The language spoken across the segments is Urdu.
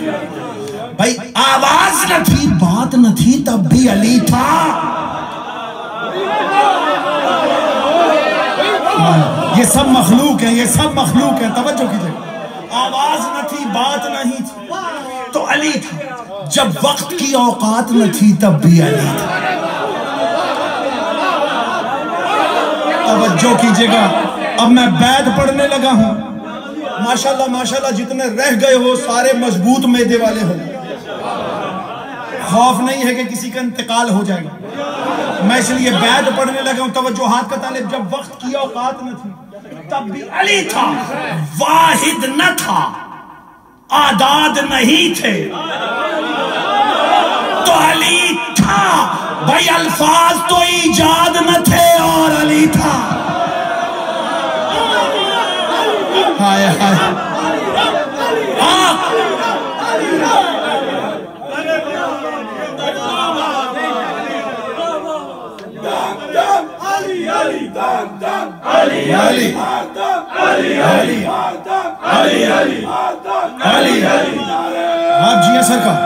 بھائی آواز نہ تھی، بات نہ تھی، تب بھی علی تھا۔ یہ سب مخلوق ہیں، یہ سب مخلوق ہیں، توجہ کیجئے۔ آواز نہ تھی، بات نہیں تھی تو علی تھا، جب وقت کی اوقات نہ تھی تب بھی علی تھا۔ توجہ کیجئے گا، اب میں بیعت پڑھنے لگا ہوں۔ ماشاءاللہ ماشاءاللہ جتنے رہ گئے ہو سارے مضبوط معدے والے ہو، خوف نہیں ہے کہ کسی کا انتقال ہو جائے گا۔ میں اس لیے بیعت پڑھنے لگا ہوں۔ توجہات کا طالب، جب وقت کی اوقات نہ تھی تب بھی علی تھا، واحد نہ تھا، اعداد نہیں تھے تو علی تھا۔ بھائی الفاظ تو ایجاد نہ تھے اور علی تھا۔ ہائے ہائے آپ جی ایسا کا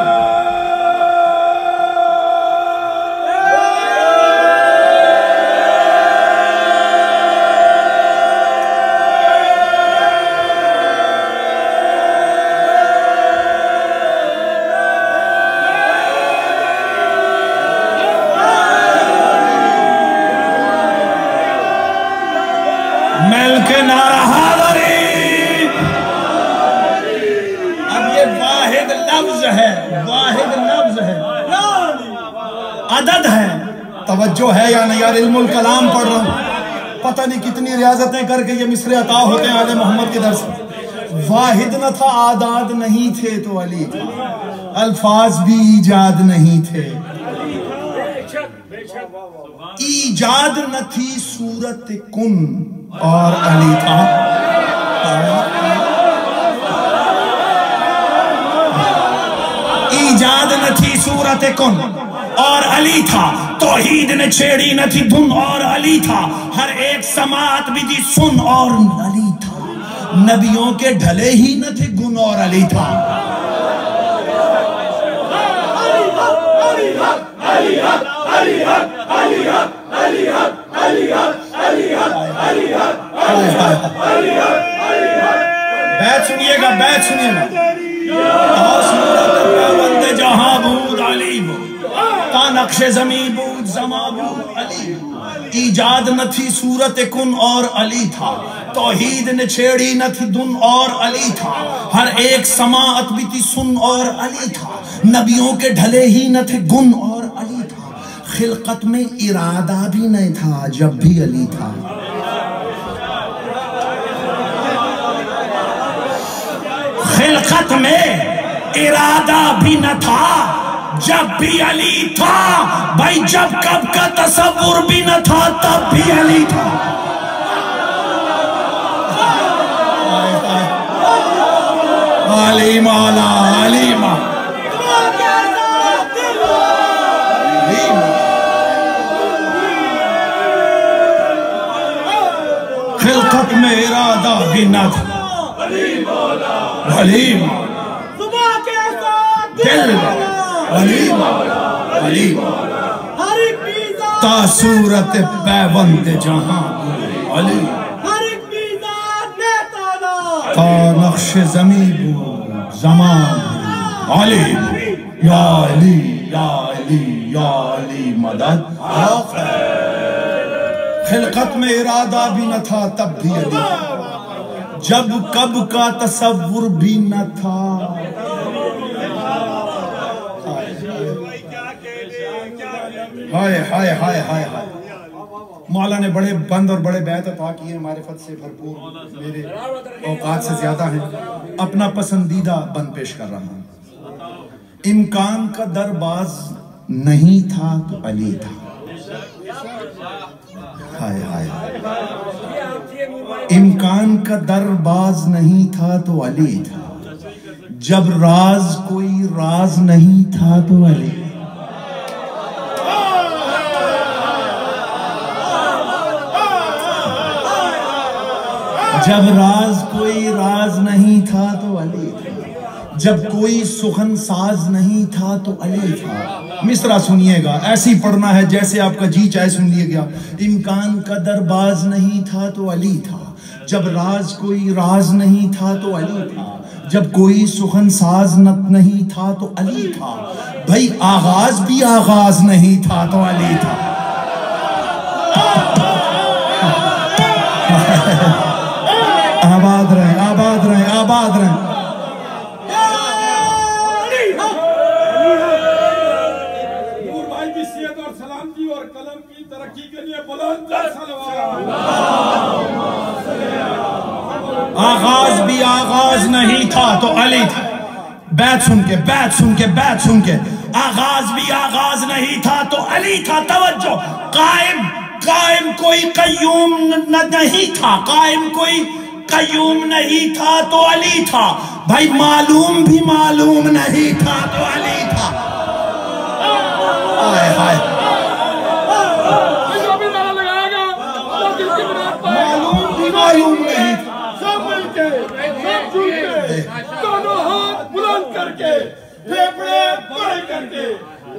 مل کے نعرہ حاضری۔ اب یہ واحد لفظ ہے، واحد لفظ ہے، عدد ہے۔ توجہ ہے یا نہیں؟ یار علم الکلام پڑھ رہا ہوں، پتہ نہیں کتنی ریاضتیں کر کے یہ مصرے عطا ہوتے ہیں آل محمد کے درس میں۔ واحد نہ تھا، اعداد نہیں تھے تو علی تھا، الفاظ بھی ایجاد نہیں تھے۔ ایجاد نہ تھی صورت کن اور علی تھا۔ ایجاد نہ تھی صورت کن اور علی تھا، توحید نے چھیڑی نہ تھی دھن اور علی تھا، ہر ایک سماعت بھی تھی سن اور علی تھا، نبیوں کے ڈھلے ہی نہ تھے گن اور علی تھا۔ بیعت سنیے گا، بیعت سنیے گا۔ صورت پیوند جہاں بود علی بود، تا نقش زمین بود زما بود علی بود۔ ایجاد نہ تھی صورت کن اور علی تھا، توحید نے چھیڑی نہ تھی دن اور علی تھا، ہر ایک سماعت بھی تھی سن اور علی تھا، نبیوں کے ڈھلے ہی نہ تھے گن اور علی تھا، خلقت میں ارادہ بھی نہیں تھا جب بھی علی تھا۔ خلقت میں ارادہ بھی نہ تھا جب بھی علی تھا، بھائی جب کب کا تصور بھی نہ تھا تب بھی علی تھا۔ علی مولا علی مولا خلقت میں ارادہ بھی نہ تھا، علی مولا دل علی مولا علی مولا تا صورت پیوند جہاں علی تا نقش زمین بود زمان علی یا علی یا علی یا علی مدد خلقت میں ارادہ بھی نہ تھا تب بھی علی جب کب کا تصور بھی نہ تھا۔ ہائے ہائے ہائے ہائے ہائے، مولا نے بڑے بند اور بڑے بیعت عطا کیے، معرفت سے بھرپور، میرے اوقات سے زیادہ ہیں۔ اپنا پسندیدہ بند پیش کر رہا ہوں۔ امکان کا درباز نہیں تھا تو علی تھا۔ ہائے ہائے، امکان کا درباز نہیں تھا تو علی تھا، جب راز کوئی راز نہیں تھا تو علی۔ جب راز کوئی راز نہیں تھا تو علی تھا، جب کوئی سخن ساز نہیں تھا تو علی تھا. مصرع سنیے گا، ایسی پڑھنا ہے جیسے آپ کا جی چاہے سن لیے گیا. امکان کا درباز نہیں تھا تو علی تھا. جب راز کوئی راز نہیں تھا تو علی تھا. جب کوئی سخن ساز نہیں تھا تو علی تھا. بھائی آغاز بھی آغاز نہیں تھا تو علی تھا. آباد رہیں، آباد رہیں، آباد رہیں. آغاز بھی آغاز نہیں تھا تو علی تھا. بیت سن کے، بیت سن کے، بیت سن کے. آغاز بھی آغاز نہیں تھا تو علی تھا. توجہ. قائم کوئی قیوم نہیں تھا، قائم کوئی قیوم نہیں تھا تو علی تھا. بھائی معلوم بھی معلوم نہیں تھا تو علی تھا. آئے ہائے. معلوم بھی معلوم نہیں تھا. دونوں ہاتھ بلند کر کے پھیپڑے بڑے کر کے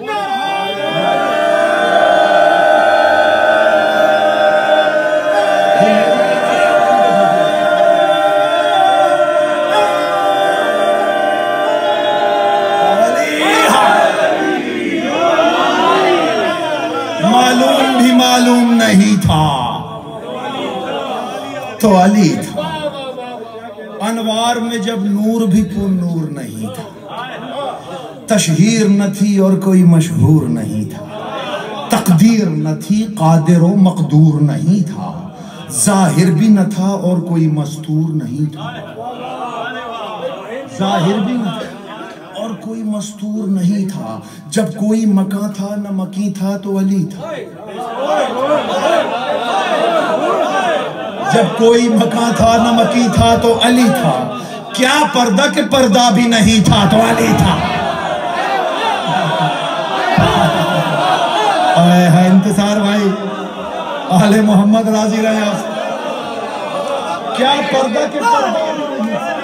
معلوم بھی معلوم نہیں تھا تو علی تھا. انوار میں جب نور بھی پر نور نہیں تھا، تشہیر نہ تھی اور کوئی مشہور نہیں تھا، تقدیر نہ تھی قادر و مقدور نہیں تھا، ظاہر بھی نہ تھا اور کوئی مستور نہیں تھا. ظاہر بھی نہ تھا اور کوئی مستور نہیں تھا. جب کوئی مکاں تھا نہ مکی تھا تو علی تھا. جب کوئی مکاں تھا نہ مکی تھا تو علی تھا. کیا پردہ کہ پردہ بھی نہیں تھا تو علی تھا. ہے انتصار بھائی، آل محمد راضی رہے آپ سے. کیا پردہ کہ پردہ بھی نہیں تھا.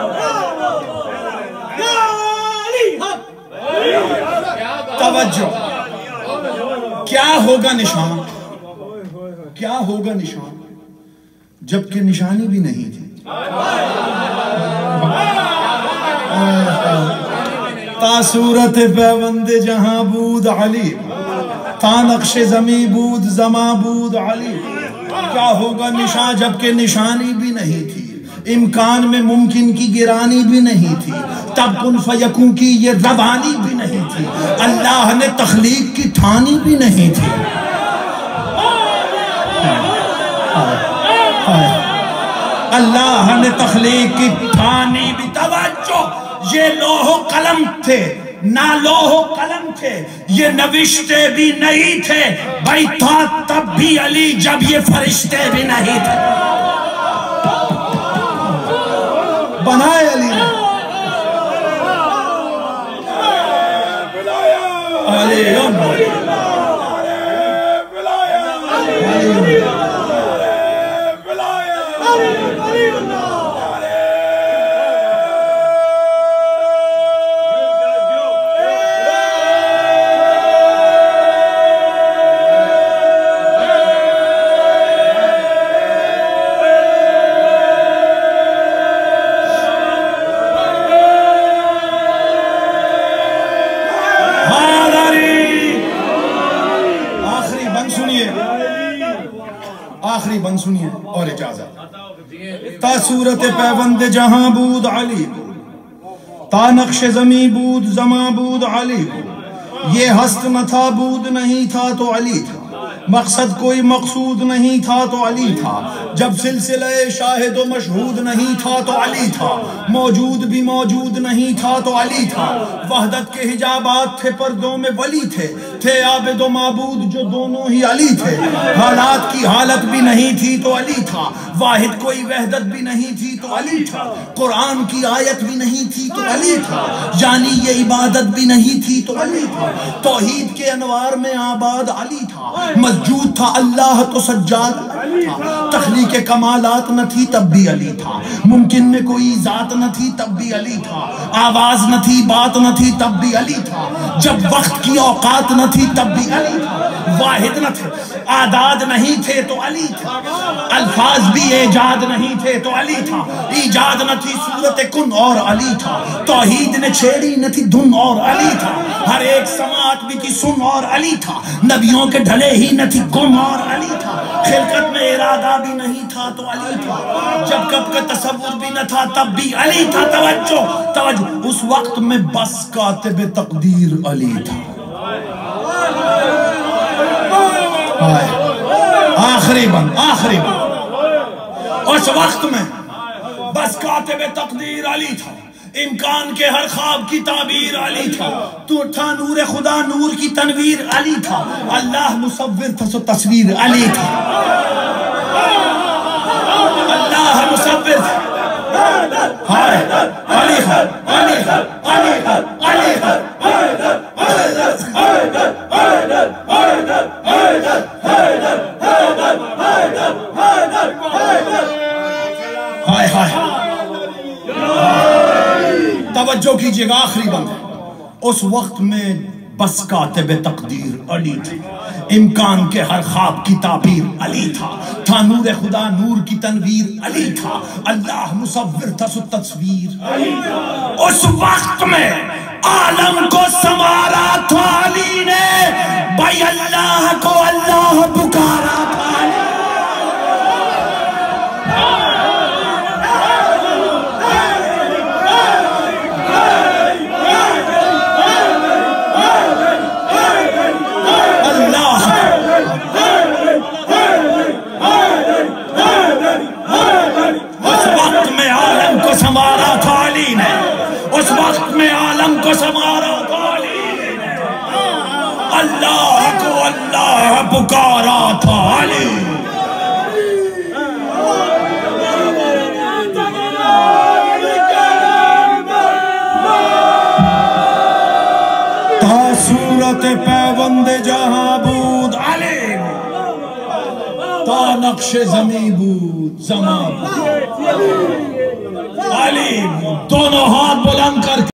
توجہ. کیا ہوگا نشان، کیا ہوگا نشان جبکہ نشانی بھی نہیں تھی. تا صورت پیوند جہاں بود علی، تا نقش زمیں بود زماں بود علی. کیا ہوگا نشان جبکہ نشانی بھی نہیں تھی. امکان میں ممکن کی گرانی بھی نہیں تھی. تب کن فیکون کی یہ ربانی بھی نہیں تھی. اللہ نے تخلیق کی ٹھانی بھی نہیں تھی. اللہ نے تخلیق کی ٹھانی بھی. توجہ. یہ لوح و قلم تھے نہ لوح و قلم تھے، یہ نوشتے بھی نہیں تھے. بھائی تھا تب بھی علی جب یہ فرشتے بھی نہیں تھے. بنائے علی نے. آخری بند سنیے اور اجازت. تا صورت پیوند جہاں بود علی، تا نقش زمیں بود زماں بود علی. یہ ہست نہ تھا بود نہیں تھا تو علی تھا. مقصد کوئی مقصود نہیں تھا تو علی تھا. جب سلسلہ شاہد و مشہود نہیں تھا تو علی تھا. موجود بھی موجود نہیں تھا تو علی تھا. وحدت کے حجابات تھے پردوں میں ولی تھے. تھے عابد و معبود جو دونوں ہی علی تھے. حالات کی حالت بھی نہیں تھی تو علی تھا. واحد کوئی وحدت بھی نہیں تھی تو علی تھا، قرآن کی آیت بھی نہیں تھی تو علی تھا، یعنی یہ عبادت بھی نہیں تھی تو علی تھا، توحید کے انوار میں آباد علی تھا، مسجود تھا اللہ تو سجاد علی تھا، تخلیق کمالات نہ تھی تب بھی علی تھا، ممکن میں کوئی ذات نہ تھی تب بھی علی تھا، آواز نہ تھی بات نہ تھی تب بھی علی تھا، جب وقت کی اوقات نہ تھی تب بھی علی تھا، واحد نہ تھے اعداد نہیں تھے تو علی تھا، الفاظ بھی ایجاد نہیں تھے تو علی تھا، ایجاد نہ تھی صورت کن اور علی تھا، توحید نے چھیڑی نہ تھی دھن اور علی تھا، ہر ایک سماعت بھی کی سن اور علی تھا، نبیوں کے ڈھلے ہی نہ تھی گم اور علی تھا، خلقت میں ارادہ بھی نہیں تھا تو علی تھا، جب کب کا تصور بھی نہ تھا تب بھی علی تھا، توجہ اس وقت میں بس کاتب تقدیر علی تھا، آخری بند اس وقت میں بس کاتب تقدیر علی تھا، امکان کے ہر خواب کی تعبیر علی تھا، تو تھا نور خدا نور کی تنویر علی تھا، اللہ مصور تھا سو تصویر علی تھا، اللہ مصور علی توجہ کیجئے گا، آخری بند ہے، اس وقت میں بس کاتب تقدیر علی تھا، امکان کے ہر خواب کی تعبیر علی تھا نور خدا نور کی تنویر علی تھا، اللہ مصور تھا سو تصویر علی تھا، اس وقت میں عالم کو سنوارا تھا علی نے، بھائی اللہ کو اللہ پکارا تھا علی، اس وقت میں عالم کو سنوارا تھا علی نے، اللہ کو اللہ پکارا تھا علی، تا صورت پیوند جہاں بود علی، تا نقش زمیں بود زمان علی، دونوں ہاتھ بلند کر